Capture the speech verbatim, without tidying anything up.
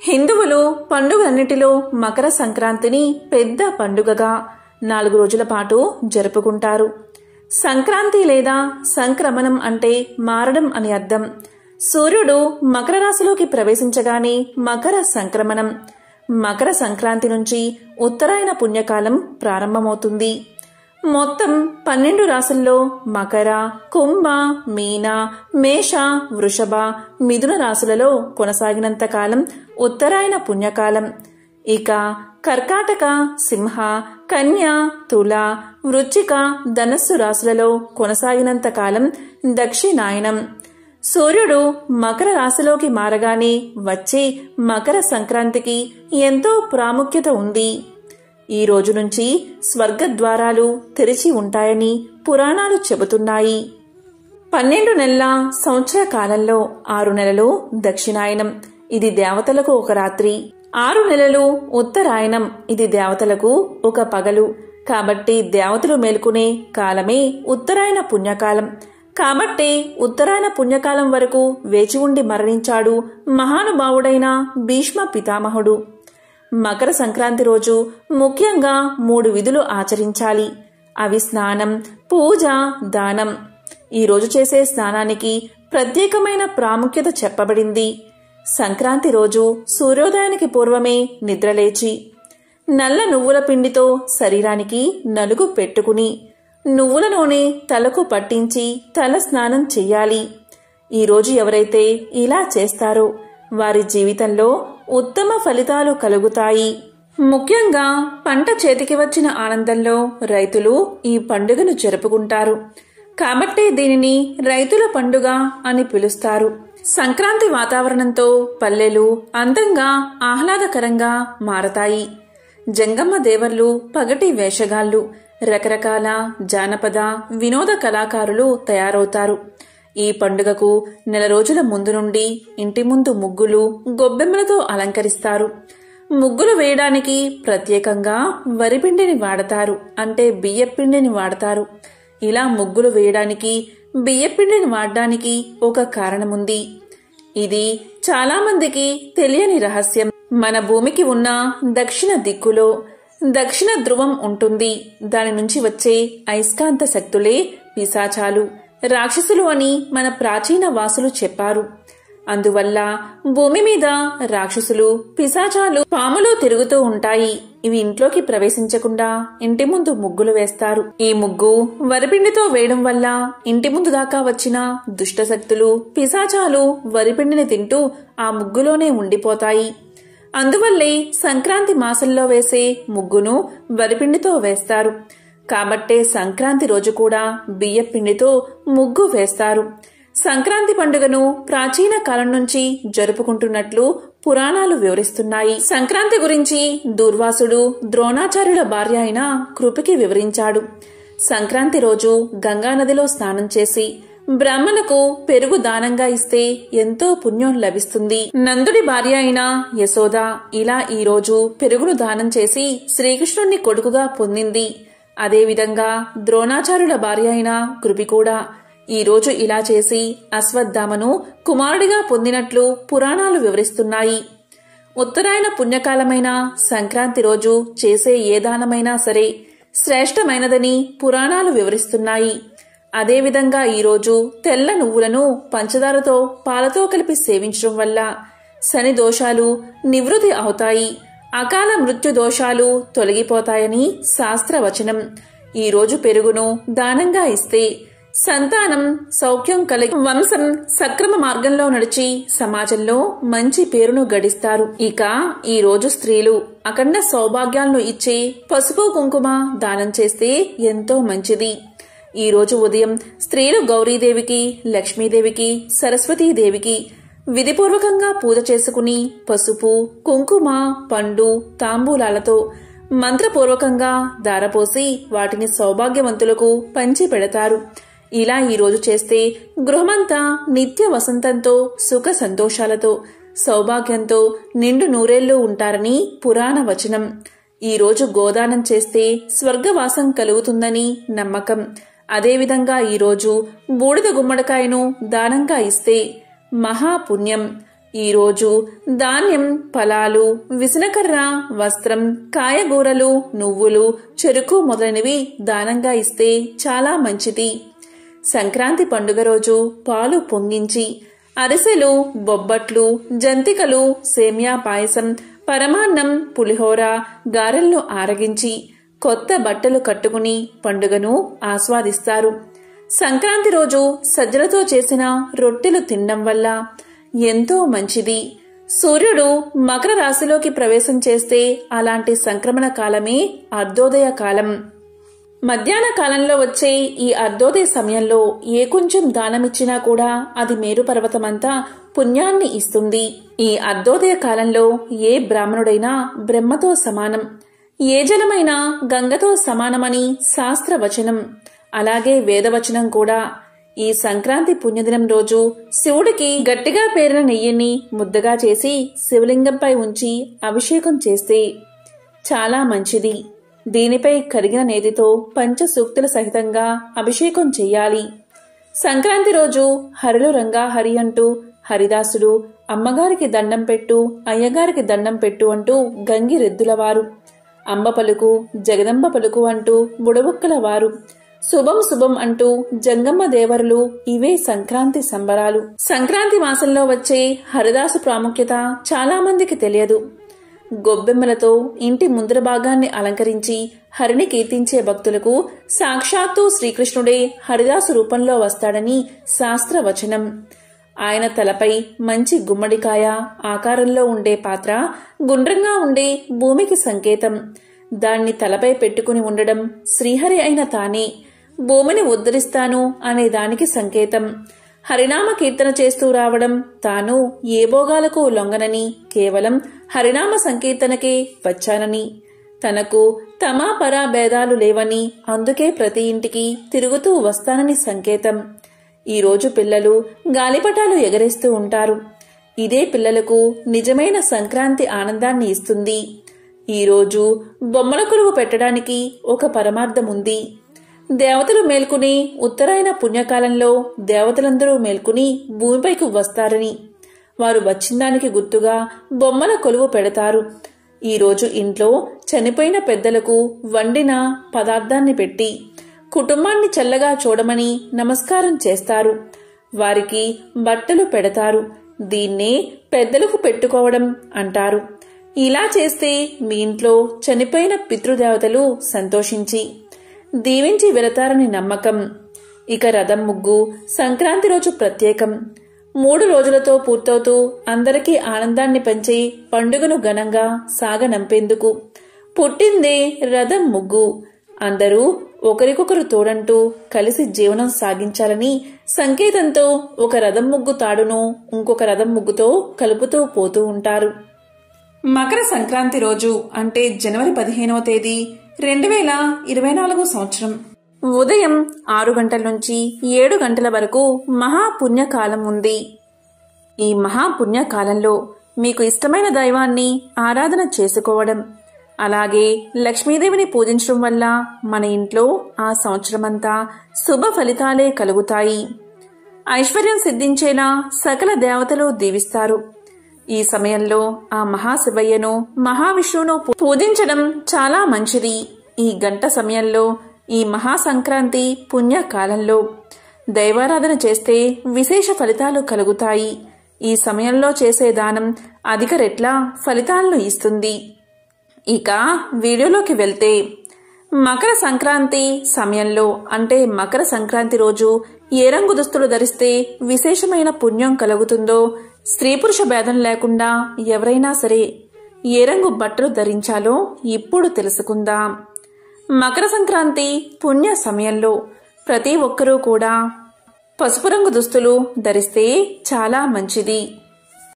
హిందువులు పండుగలన్నిటిలో మకర సంక్రాంతిని పెద్ద పండుగగా నాలుగు రోజుల పాటు జరుపుకుంటారు. సంక్రాంతి లేదా సంక్రమణం అంటే మారడం అని అర్థం. సూర్యుడు మకర రాశిలోకి ప్రవేశించగానే మకర సంక్రమణం. మకర సంక్రాంతి నుంచి ఉత్తరాయణ పుణ్యకాలం ప్రారంభమవుతుంది. మొత్తం పన్నెండు రాశుల్లో మకర, కుంభ, మీన, మేష, వృషభ, మిథున రాశులలో కొనసాగినంత కాలం ఉత్తరాయణ పుణ్యకాలం. ఇక కర్కాటక, సింహ, కన్య, తుల, వృశ్చిక, ధనస్సు రాశులలో కొనసాగినంత కాలం దక్షిణాయనం. సూర్యుడు మకర రాశిలోకి మారగానే వచ్చే మకర సంక్రాంతికి ఎంతో ప్రాముఖ్యత ఉంది. ఈ రోజు నుంచి స్వర్గద్వారాలు తెరిచి ఉంటాయని పురాణాలు చెబుతున్నాయి. పన్నెండు నెలల సంవత్సర కాలంలో ఆరు నెలలు దక్షిణాయనం, ఇది దేవతలకు ఒక రాత్రి. ఆరు నెలలు ఉత్తరాయణం, ఇది దేవతలకు ఒక పగలు. కాబట్టి దేవతలు మేల్కొనే కాలమే ఉత్తరాయణ పుణ్యకాలం. కాబట్టి ఉత్తరాయణ పుణ్యకాలం వరకు వేచి ఉండి మరణించాడు మహానుభావుడైన భీష్మ పితామహుడు. మకర సంక్రాంతి రోజు ముఖ్యంగా మూడు విధులు ఆచరించాలి. అవి స్నానం, పూజ, దానం. ఈ రోజు చేసే స్నానానికి ప్రత్యేకమైన ప్రాముఖ్యత చెప్పబడింది. సంక్రాంతి రోజు సూర్యోదయానికి పూర్వమే నిద్రలేచి నల్ల నువ్వుల పిండితో శరీరానికి నలుగు పెట్టుకుని నువ్వుల నూనె తలకు పట్టించి తల స్నానం చెయ్యాలి. ఈరోజు ఎవరైతే ఇలా చేస్తారో వారి జీవితంలో ఉత్తమ ఫలితాలు కలుగుతాయి. ముఖ్యంగా పంట చేతికి వచ్చిన ఆనందంలో రైతులు ఈ పండుగను జరుపుకుంటారు. కాబట్టి దీనిని రైతుల పండుగ అని పిలుస్తారు. సంక్రాంతి వాతావరణంతో పల్లెలు అందంగా ఆహ్లాదకరంగా మారతాయి. జంగమ్మ దేవర్లు, పగటి వేషగాళ్లు, రకరకాల జానపద వినోద కళాకారులు తయారవుతారు. ఈ పండుగకు నెల రోజుల ముందు నుండి ఇంటి ముందు ముగ్గులు, గొబ్బెమ్మలతో అలంకరిస్తారు. ముగ్గులు వేయడానికి ప్రత్యేకంగా వరిపిండిని వాడతారు, అంటే బియ్యపిండిని వాడతారు. ఇలా ముగ్గులు వేయడానికి బియ్యపిండిని వాడడానికి ఒక కారణముంది. ఇది చాలా మందికి తెలియని రహస్యం. మన భూమికి ఉన్న దక్షిణ దిక్కులో దక్షిణ ధ్రువం ఉంటుంది. దాని నుంచి వచ్చే అయస్కాంత శక్తులే పిశాచాలు, రాక్షసులు అని మన ప్రాచీన వాసులు చెప్పారు. అందువల్ల భూమి మీద రాక్షసులు, పిశాచాలు, పాములు తిరుగుతూ ఉంటాయి. ఇవి ఇంట్లోకి ప్రవేశించకుండా ఇంటి ముందు ముగ్గులు వేస్తారు. ఈ ముగ్గు వరిపిండితో వేయడం వల్ల ఇంటి ముందు దాకా వచ్చిన దుష్టశక్తులు, పిశాచాలు వరిపిండిని తింటూ ఆ ముగ్గులోనే ఉండిపోతాయి. అందువల్లే సంక్రాంతి మాసంలో వేసే ముగ్గును వరిపిండితో వేస్తారు. కాబట్టే సంక్రాంతి రోజు కూడా బియ్యపిండితో ముగ్గు వేస్తారు. సంక్రాంతి పండుగను ప్రాచీన కాలం నుంచి జరుపుకుంటున్నట్లు పురాణాలు వివరిస్తున్నాయి. సంక్రాంతి గురించి దూర్వాసుడు ద్రోణాచార్యుల భార్య అయిన కృపికి వివరించాడు. సంక్రాంతి రోజు గంగానదిలో స్నానం చేసి బ్రాహ్మణుకు పెరుగు దానంగా ఇస్తే ఎంతో పుణ్యం లభిస్తుంది. నందుడి భార్య అయిన యశోద ఇలా ఈ రోజు పెరుగును దానం చేసి శ్రీకృష్ణుణ్ణి కొడుకుగా పొందింది. అదేవిధంగా ద్రోణాచార్యుల భార్య అయిన కృపి కూడా ఈ రోజు ఇలా చేసి అశ్వత్థామను కుమారుడిగా పొందినట్లు పురాణాలు వివరిస్తున్నాయి. ఉత్తరాయణ పుణ్యకాలమైన సంక్రాంతి రోజు చేసే ఏ దానమైనా సరే శ్రేష్టమైనదని పురాణాలు వివరిస్తున్నాయి. అదేవిధంగా ఈరోజు తెల్ల నువ్వులను పంచదారతో పాలతో కలిపి సేవించడం వల్ల శని దోషాలు నివృత్తి అవుతాయి, అకాల మృత్యు దోషాలు తొలగిపోతాయని శాస్త్రవచనం. ఈరోజు పెరుగును దానంగా ఇస్తే సంతానం సౌఖ్యం కలిగి వంశం సక్రమ మార్గంలో నడిచి సమాజంలో మంచి పేరును గడిస్తారు. ఇక ఈ రోజు స్త్రీలు అఖండ సౌభాగ్యాలను ఇచ్చే పసుపు కుంకుమ దానం చేస్తే ఎంతో మంచిది. ఈ రోజు ఉదయం స్త్రీలు గౌరీదేవికి, లక్ష్మీదేవికి, సరస్వతీదేవికి విధిపూర్వకంగా పూజ చేసుకుని పసుపు, కుంకుమ, పండు, తాంబూలాలతో మంత్రపూర్వకంగా దారపోసి వాటిని సౌభాగ్యవంతులకు పంచి పెడతారు. ఇలా ఈ రోజు చేస్తే గృహమంతా నిత్య వసంతంతో, సుఖ సంతోషాలతో, సౌభాగ్యంతో నిండు నూరేళ్లు ఉంటారని పురాణ వచనం. ఈ రోజు గోదానం చేస్తే స్వర్గవాసం కలుగుతుందని నమ్మకం. అదేవిధంగా ఈరోజు బూడిద గుమ్మడికాయను దానంగా ఇస్తే మహాపుణ్యం. ఈరోజు ధాన్యం, ఫలాలు, విసనకర్ర, వస్త్రం, కాయగూరలు, నువ్వులు, చెరుకు మొదలైనవి దానంగా ఇస్తే చాలా మంచిది. సంక్రాంతి పండుగ రోజు పాలు పొంగించి అరిసెలు, బొబ్బట్లు, జంతికలు, సేమియా పాయసం, పరమాన్నం, పులిహోర, గారెలను ఆరగించి కొత్త బట్టలు కట్టుకుని పండుగను ఆస్వాదిస్తారు. సంక్రాంతి రోజు సజ్జలతో చేసిన రొట్టెలు తినడం వల్ల ఎంతో మంచిది. సూర్యుడు మకర రాశిలోకి ప్రవేశం చేస్తే అలాంటి సంక్రమణ కాలమే అర్ధోదయ కాలం. మధ్యాహ్న కాలంలో వచ్చే ఈ అర్ధోదయ సమయంలో ఏ కొంచెం దానమిచ్చినా కూడా అది మేరు పర్వతమంతా పుణ్యాన్ని ఇస్తుంది. ఈ అర్ధోదయ కాలంలో ఏ బ్రాహ్మణుడైనా బ్రహ్మతో సమానం, ఏ జలమైనా గంగతో సమానమని శాస్త్రవచనం. అలాగే వేదవచనం కూడా. ఈ సంక్రాంతి పుణ్యదినం రోజు శివుడికి గట్టిగా పేరిన నెయ్యిని ముద్దగా చేసి శివలింగంపై ఉంచి అభిషేకం చేస్తే చాలా మంచిది. దీనిపై కరిగిన నేతితో పంచసూక్తుల సహితంగా అభిషేకం చెయ్యాలి. సంక్రాంతి రోజు హరిలు రంగా హరి అంటూ హరిదాసుడు అమ్మగారికి దండం పెట్టు, అయ్యగారికి దండం పెట్టు అంటూ గంగిరెద్దులవారు, అంబ పలుకు, జగదంబ పలుకు అంటూ బుడబుక్కల వారు, శుభం శుభం అంటూ జంగమ్మ దేవరులు. ఇవే సంక్రాంతి సంబరాలు. సంక్రాంతి మాసంలో వచ్చే హరిదాసు ప్రాముఖ్యత చాలా మందికి తెలియదు. గొబ్బెమ్మలతో ఇంటి ముందర భాగాన్ని అలంకరించి హరిని కీర్తించే భక్తులకు సాక్షాత్తు శ్రీకృష్ణుడే హరిదాసు రూపంలో వస్తాడని శాస్త్రవచనం. ఆయన తలపై మంచి గుమ్మడికాయ ఆకారంలో ఉండే పాత్ర గుండ్రంగా ఉండే భూమికి సంకేతం. దాన్ని తలపై పెట్టుకుని ఉండడం శ్రీహరి అయిన తానే భూమిని ఉద్ధరిస్తాను అనే దానికి సంకేతం. హరినామ కీర్తన చేస్తూ రావడం తాను ఏ భోగాలకు లొంగనని, కేవలం హరినామ సంకీర్తనకే వచ్చానని, తనకు తమా పరా భేదాలు లేవని, అందుకే ప్రతి ఇంటికి తిరుగుతూ వస్తానని సంకేతం. ఈరోజు పిల్లలు గాలిపటాలు ఎగరేస్తూ ఉంటారు. ఇదే పిల్లలకు నిజమైన సంక్రాంతి ఆనందాన్ని ఇస్తుంది. ఈరోజు బొమ్మల కొలువు పెట్టడానికి ఒక పరమార్థముంది. దేవతలు మేల్కుని ఉత్తరాయణ పుణ్యకాలంలో దేవతలందరూ మేల్కుని భూమిపైకి వస్తారని, వారు వచ్చిందానికి గుర్తుగా బొమ్మల కొలువు పెడతారు. ఈరోజు ఇంట్లో చనిపోయిన పెద్దలకు వండిన పదార్థాన్ని పెట్టి కుటుంబాన్ని చల్లగా చూడమని నమస్కారం చేస్తారు. వారికి బట్టలు పెడతారు. దీన్నే పెద్దలకు పెట్టుకోవడం అంటారు. ఇలా చేస్తే మీ ఇంట్లో చనిపోయిన పితృదేవతలు సంతోషించి దీవించి వెళతారని నమ్మకం. ఇక రథం ముగ్గు సంక్రాంతి రోజు ప్రత్యేకం. మూడు రోజులతో పూర్తవుతూ అందరికీ ఆనందాన్ని పంచే పండుగను ఘనంగా సాగనంపేందుకు పుట్టిందే రథం ముగ్గు. అందరూ ఒకరికొకరు తోడంటూ కలిసి జీవనం సాగించాలని సంకేతంతో ఒక రథం ముగ్గు తాడును ఇంకొక రథం ముగ్గుతో కలుపుతూ పోతూ ఉంటారు. మకర సంక్రాంతి రోజు అంటే జనవరి పదిహేనవ తేదీ రెండు వేల ఇరవై నాలుగో సంవత్సరం ఉదయం ఆరు గంటల నుంచి ఏడు గంటల వరకు మహాపుణ్యకాలం ఉంది. ఈ మహాపుణ్యకాలంలో మీకు ఇష్టమైన దైవాన్ని ఆరాధన చేసుకోవడం, అలాగే లక్ష్మీదేవిని పూజించడం వల్ల మన ఇంట్లో ఆ సంవత్సరమంతా శుభ ఫలితాలే కలుగుతాయి. ఐశ్వర్యం సిద్ధించేలా సకల దేవతలు దీవిస్తారు. ఈ సమయంలో ఆ మహాశివయ్యను, మహావిష్ణువును పూజించడం చాలా మంచిది. ఈ గంట సమయంలో, ఈ మహాసంక్రాంతి పుణ్యకాలంలో దైవారాధన చేస్తే విశేష ఫలితాలు కలుగుతాయి. ఈ సమయంలో చేసే దానం అధిక రెట్ల ఫలితాలను ఇస్తుంది. ఇక వీడియోలోకి వెళ్తే, మకర సంక్రాంతి సమయంలో అంటే మకర సంక్రాంతి రోజు ఏ రంగు దుస్తులు ధరిస్తే విశేషమైన పుణ్యం కలుగుతుందో, స్త్రీ పురుష భేదం లేకుండా ఎవరైనా సరే ఏ రంగు బట్టలు ధరించాలో ఇప్పుడు తెలుసుకుందాం. మకర సంక్రాంతి పుణ్య సమయంలో ప్రతి ఒక్కరూ కూడా పసుపు రంగు దుస్తులు ధరిస్తే చాలా మంచిది.